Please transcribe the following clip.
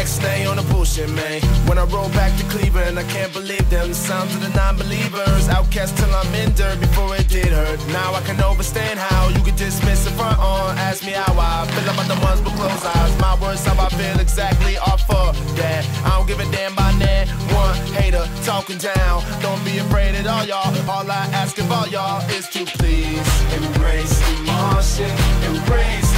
X-nay on the bullshit, man. When I roll back to Cleveland, I can't believe them. The sounds of the non-believers. Outcast till I'm in dirt before it did hurt. Now I can understand how you could dismiss it front on. Ask me how I feel about the ones with closed eyes. My words, how I feel exactly off of that. I don't give a damn by that. One hater talking down. Don't be afraid at all, y'all. All I ask of all y'all is to please embrace emotion, embrace